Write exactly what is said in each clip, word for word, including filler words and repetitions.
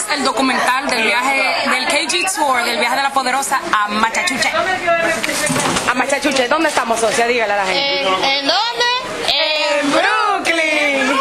es el documental del viaje del K G Tour, del viaje de la Poderosa a Machachuche. A Machachuche, ¿dónde estamos, socia? Dígale a la gente. ¿En, ¿en dónde? En Brooklyn.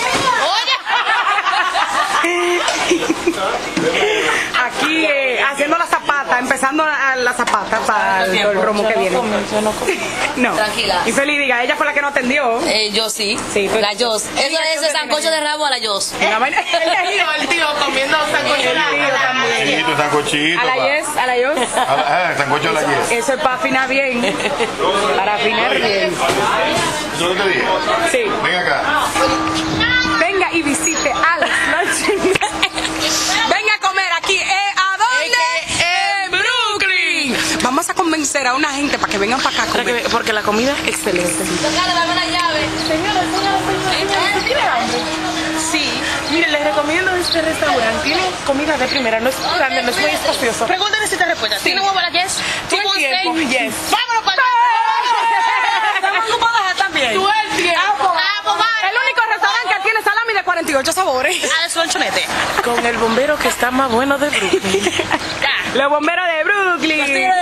Aquí eh, haciendo la zapata, empezando a la zapata para el, el romo que viene. No. Tranquila. Y Feli, diga, ella fue la que no atendió. Eh, yo sí. Sí, tú- La Jos. Eso es ese sancocho de rabo a la Jos. La vaina- El tío comiendo sancocho. El tío también. Sancochito, sancochito. A la pa. yes, a la yo. A la- Ah, el sancocho de la yes. Eso es para afinar bien. Para afinar bien. ¿Eso es lo que te dije? Sí. Ven acá. Venga y visite Alex Lunch. Venga a comer aquí. ¿Eh? ¿A dónde? En Brooklyn. Vamos a convencer a una gente para que vengan para acá a Para comer. que- Porque la comida es excelente. Tocala, dame la llave. Señora, ¿usted tiene hambre? Sí. Mire, les recomiendo este restaurante. Tiene comida de primera. No es grande, no es muy espacioso. Pregúntale si te respuesta. ¿Tiene huevo a la Yes? Todo el tiempo. Yes. Vámonos para ¿Estamos ocupadas también? Todo el tiempo. Ah, pues vale. El único restaurante que tiene salami de cuarenta y ocho sabores. Alex Lonchonete. Con el bombero que está más bueno de Brooklyn. Los bomberos de Brooklyn.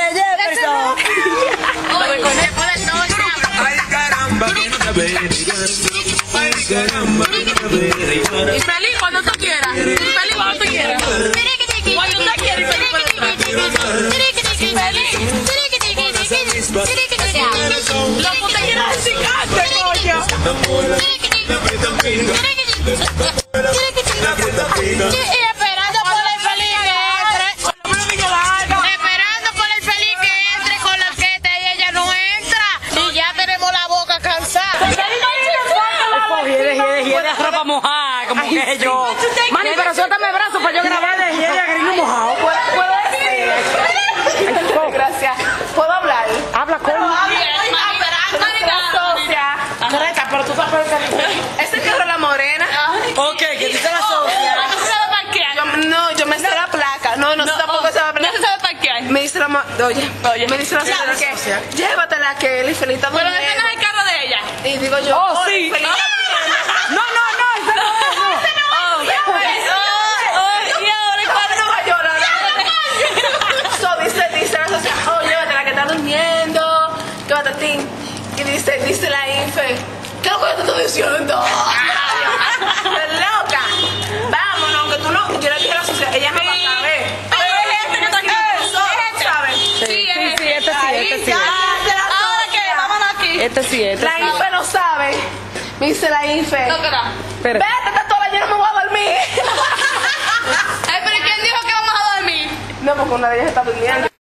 Oye, después de todo este Ay caramba, que no te veas. Ay caramba, que no te veas. Y feliz cuando tú quieras. Y feliz cuando tú quieras. Cuando tú quieras. Feliz. Los botelleros de chicante, coño. Y esperando por el feliz que entre. Esperando por el feliz que entre con la queta y ella no entra. Y ya tenemos la boca cansada. Hiede, hiede, hiede, ropa mojada, como que yo. Mani, pero suéltame el brazo para yo grabar de hiede, gringo mojado. ¿Puedo, puedo decir? Gracias. ¿Puedo hablar? Habla con... Correcta, pero tú sabes que ese carro es la morena. Ok, que dice la socia. Yo- no, yo me sé la placa. No, no, tampoco se va a No se sabe parquear. Me dice la ma- oye, oye, me dice la señora que llévatela que él y Feliz está Pero durmiendo. ese no es el carro de ella. Y digo yo, Oh, oye, sí. Feliz está No, no, no, ese no es, no. Y ahora, ¿cuál no va a llorar. So, dice, dice la socia, oh, llévatela que está durmiendo, que batatín. Y dice, dice la Infe, ¿qué es lo que yo te estoy diciendo? ¡Estás loca! Vámonos, aunque tú no, yo le dije a la socia, ella no va a saber. Eso, ¿sabes? Sí, sí, sí, este sí, este sí. Ahora que vámonos aquí. Este sí, este La sí. Infe no sabe. Me dice la Infe, No, que no. Espera. vete, está toda, yo no me voy a dormir. Ay, pero ¿quién dijo que vamos a dormir? No, porque una de ellas está durmiendo.